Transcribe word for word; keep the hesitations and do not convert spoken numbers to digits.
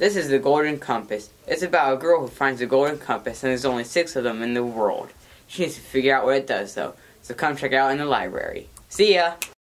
This is the Golden Compass. It's about a girl who finds the Golden Compass, and there's only six of them in the world. She needs to figure out what it does, though. So come check it out in the library. See ya!